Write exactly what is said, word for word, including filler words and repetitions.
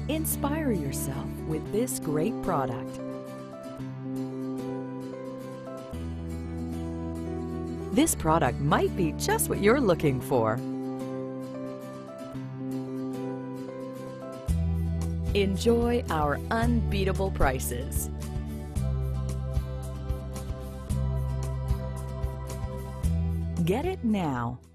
Inspire yourself with this great product. This product might be just what you're looking for. Enjoy our unbeatable prices. Get it now.